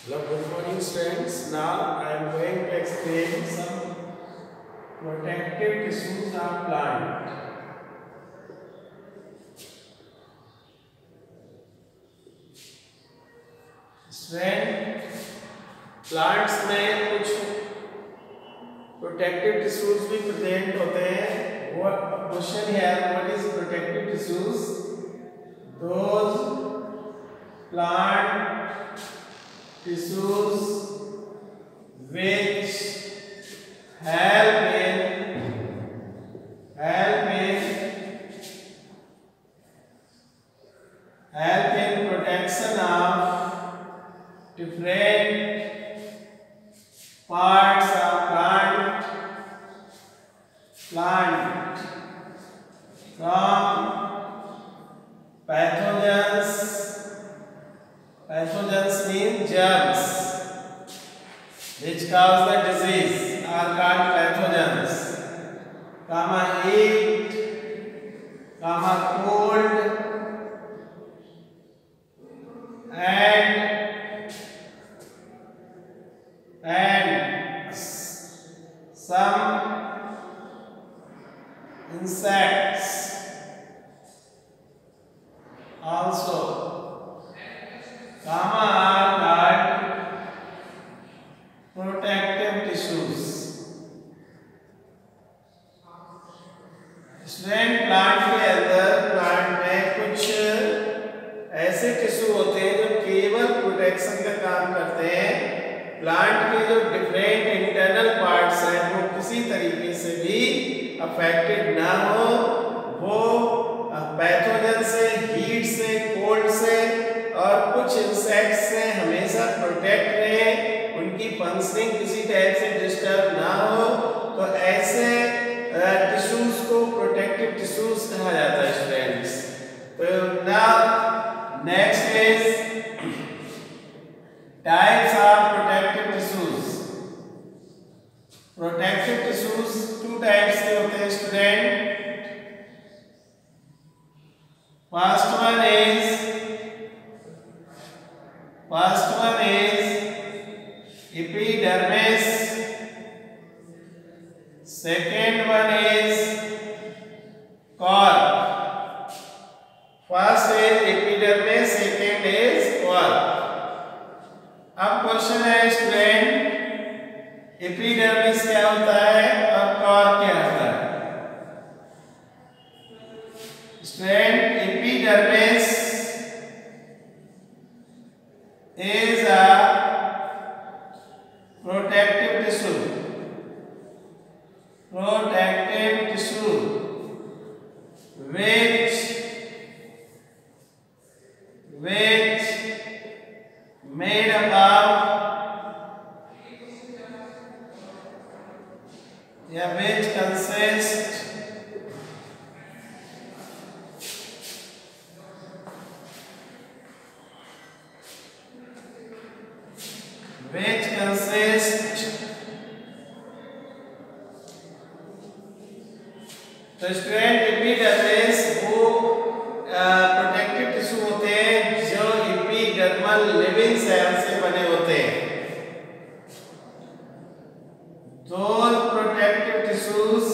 Hello, good morning students. Now I am going to explain some protective tissues of plant. Student, plants में कुछ protective tissues भी present होते हैं. What question here? What is protective tissues? Those plant tissues which help in protection of different parts of plant from pathogens. Pathogens mean germs which cause the disease are called pathogens. Heat, cold, and some insects also. Are called protective tissues. Student plant के अंदर plant में कुछ ऐसे tissue होते हैं जो केवल protection का काम करते हैं. प्लांट के जो डिफरेंट इंटरनल पार्ट्स हैं वो किसी तरीके से भी अफेक्टेड ना हो. वो पैथोजन से, हीट से, कोल्ड से और कुछ इंसेक्ट्स से हमेशा प्रोटेक्ट रहे, उनकी फंक्शनिंग किसी टाइप से डिस्टर्ब ना हो. तो ऐसे टिश्यूज को प्रोटेक्टिव टिश्यूज कहा जाता है स्टूडेंट्स. तो now next is types of protective tissues. Protective tissues two types के होते हैं student. First one is epidermis. Second one is cork. First is epidermis, second is cork. अब क्वेश्चन है स्टूडेंट, एपिडर्मिस क्या होता है और कॉर्क क्या होता है? Student, epidermis is a protective tissue. Protective tissue which made up of which consists तो स्टूडेंट एपिडर्मिस वो प्रोटेक्टिव टिश्यू होते हैं जो एपिडर्मल लिविंग सेल से बने होते हैं. Those protective tissues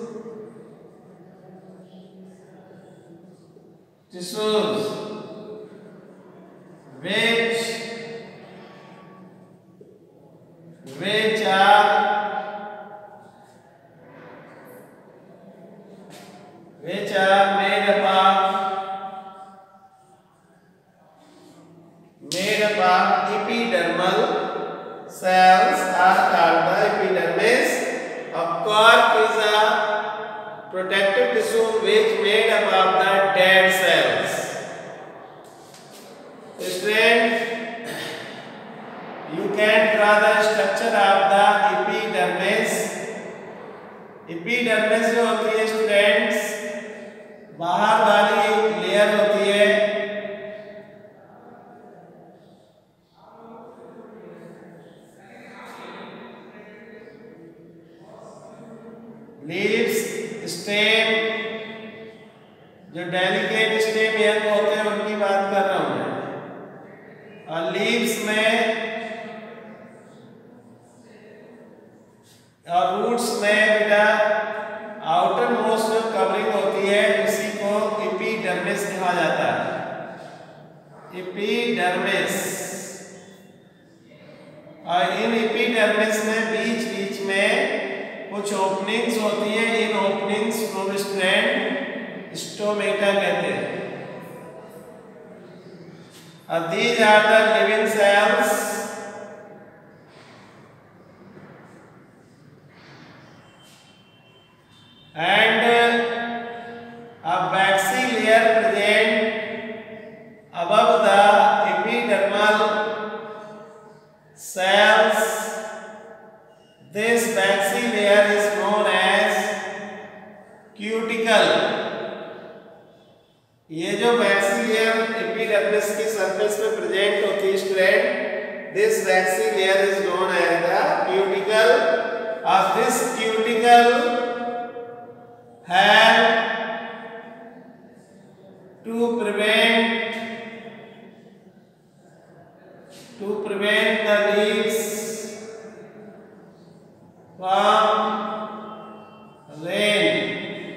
which are made up of epidermal cells are called the epidermis. A cork is a protective tissue which made up of the dead cells. Student, you can draw the structure of the epidermis. एपिडर्मिस जो होती है students, बाहर वाली layer होती है. Leaves, stem, जो delicate stem young होते हैं उनकी बात कर रहा हूं मैं. और लीव्स में कहा जाता है, एपिडर्मिस। और इन एपिडर्मिस में बीच बीच में कुछ ओपनिंग्स होती है, इन ओपनिंग्स को स्ट्रैंड स्टोमेटा कहते हैं। These are the living cells and a waxy layer present above the epidermal cells. This waxy layer is known as cuticle. ये जो वैक्सी लेयर एपिडर्मिस की सरफेस पे प्रेजेंट होती है strand, this waxy layer is known as the cuticle. और this cuticle have to prevent the leaves from rain।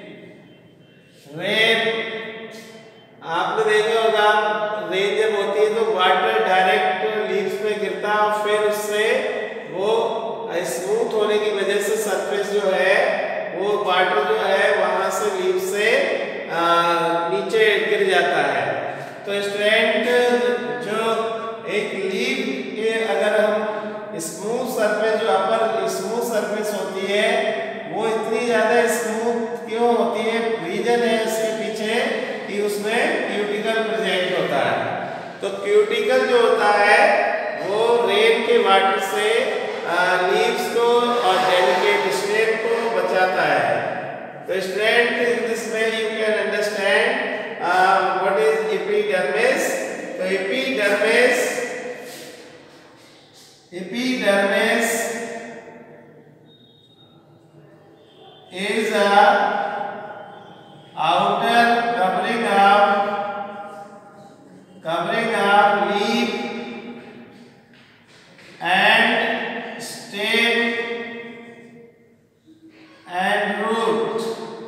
आपने देखा होगा रेन जब होती है तो वाटर डायरेक्ट लीव्स पे गिरता है और फिर उससे वो स्मूथ होने की वजह से सरफेस जो है वो वाटर जो है वहां से लीव से नीचे गिर जाता है। तो स्ट्रैंड जो एक लीव के अगर हम स्मूथ सरफेस जो अपर स्मूथ सरफेस होती है वो इतनी ज्यादा स्मूथ क्यों होती है, रीजन है इसके पीछे कि उसमें क्यूटिकल प्रेजेंट होता है। तो क्यूटिकल जो होता है वो रेन के वाटर से लीव्स को और डेलिकेट स्टेम को बचाता है। तो strand in this way you can understand what is epidermis. तो epidermis is a outer covering of leaf and stem and root,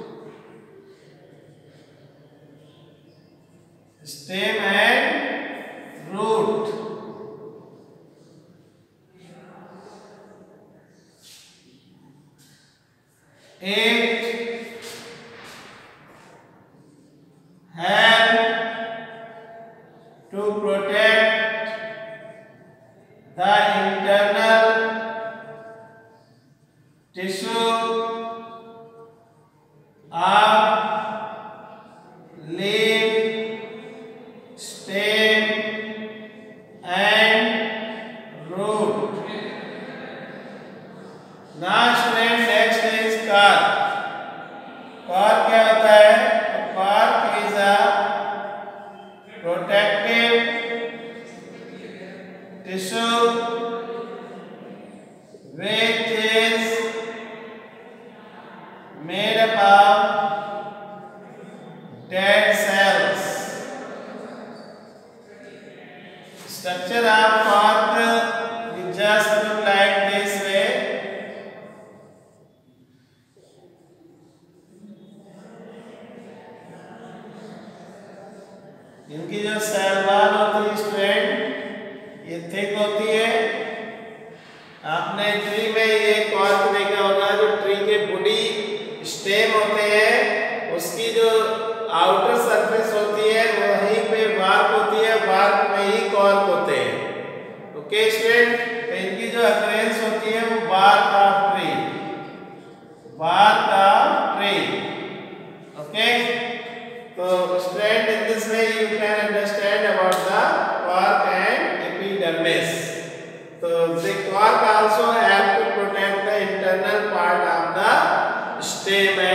stem and root। It help to protect the internal tissue of leaf, stem and root। Next is cork। cork क्या होता है? cork is a protective tissue which is made up of dead cells। Structure of cork is just look like this way। इनकी जो cell wall होती है strand ये thick होती है। आपने ट्री में ये कॉर्क देखा होगा, जो ट्री के बॉडी स्टेम होते हैं उसकी जो आउटर सरफेस होती है वहीं पे बार्क होती है, बार्क में ही कॉर्क होते हैं। ओके स्टूडेंट, तो इनकी जो अपीयरेंस होती है वो bark of tree, bark of tree. Okay, तो student in this way you can understand about the cork and epidermis। So the cork also help to protect the internal part of the stem